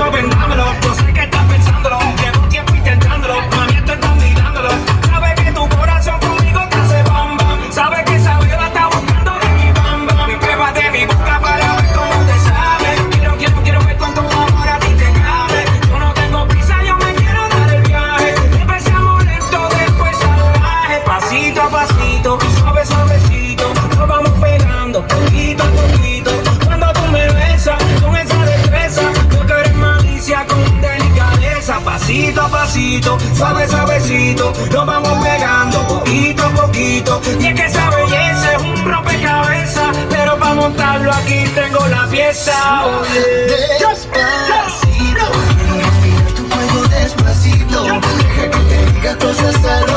Pero vendámelo, yo sé que estás pensándolo. Llevo tiempo intentándolo, mami, esto estás mirándolo. Sabes que tu corazón conmigo te hace bam bam. Sabes que esa beba está buscando de mi bam bam. Pruébate mi boca para ver cómo te sabe. Quiero ver cuánto amor a ti te cabe. Yo no tengo prisa, yo me quiero dar el viaje. Empezamos lento, después salvaje. Pasito a pasito, suave suavecito, nos vamos pegando poquito a poquito. Cuando tú me besas con esa destreza, porque eres malicia con delicadeza. Pasito a pasito, suave suavecito, nos vamos pegando poquito a poquito. Y es que esa belleza es un rompecabezas, pero para montarlo aquí tengo la pieza. Despacito, quiero respirar tu fuego despacito. Deja que te diga cosas al